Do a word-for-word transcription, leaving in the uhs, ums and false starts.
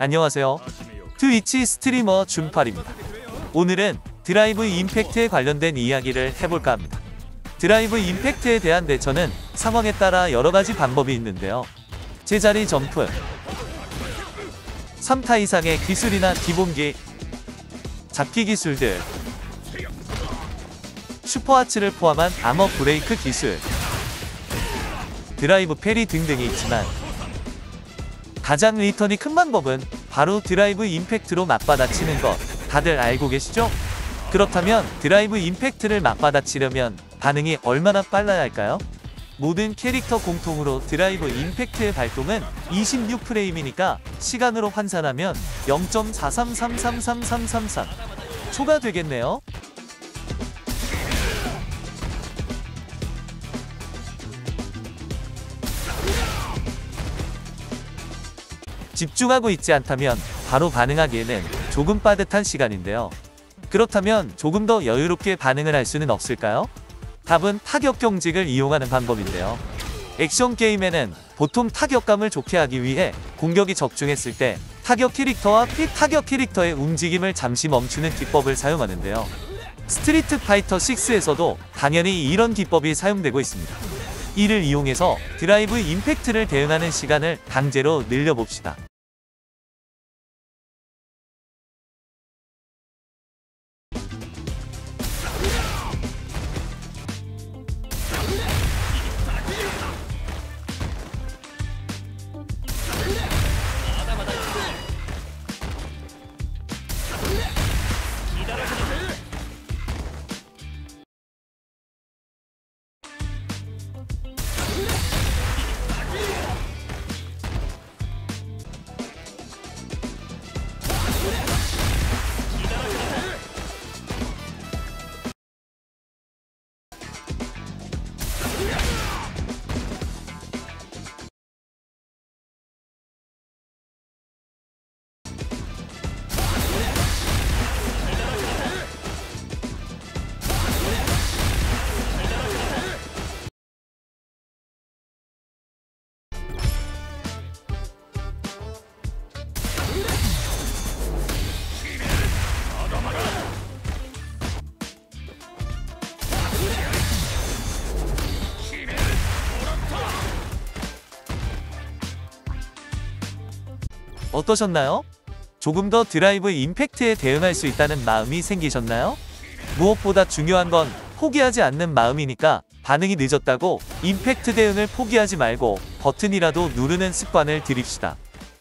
안녕하세요. 트위치 스트리머 준팔입니다. 오늘은 드라이브 임팩트에 관련된 이야기를 해볼까 합니다. 드라이브 임팩트에 대한 대처는 상황에 따라 여러가지 방법이 있는데요. 제자리 점프, 삼 타 이상의 기술이나 기본기, 잡기 기술들, 슈퍼하츠를 포함한 아머 브레이크 기술, 드라이브 패리 등등이 있지만 가장 리턴이 큰 방법은 바로 드라이브 임팩트로 맞받아치는 것, 다들 알고 계시죠? 그렇다면 드라이브 임팩트를 맞받아치려면 반응이 얼마나 빨라야 할까요? 모든 캐릭터 공통으로 드라이브 임팩트의 발동은 이십육 프레임이니까 시간으로 환산하면 영 점 사삼삼삼삼삼삼삼 초가 되겠네요. 집중하고 있지 않다면 바로 반응하기에는 조금 빠듯한 시간인데요. 그렇다면 조금 더 여유롭게 반응을 할 수는 없을까요? 답은 타격 경직을 이용하는 방법인데요. 액션 게임에는 보통 타격감을 좋게 하기 위해 공격이 적중했을 때 타격 캐릭터와 피타격 캐릭터의 움직임을 잠시 멈추는 기법을 사용하는데요. 스트리트 파이터 식스에서도 당연히 이런 기법이 사용되고 있습니다. 이를 이용해서 드라이브 임팩트를 대응하는 시간을 강제로 늘려봅시다. 어떠셨나요? 조금 더 드라이브 임팩트에 대응할 수 있다는 마음이 생기셨나요? 무엇보다 중요한 건 포기하지 않는 마음이니까 반응이 늦었다고 임팩트 대응을 포기하지 말고 버튼이라도 누르는 습관을 들입시다.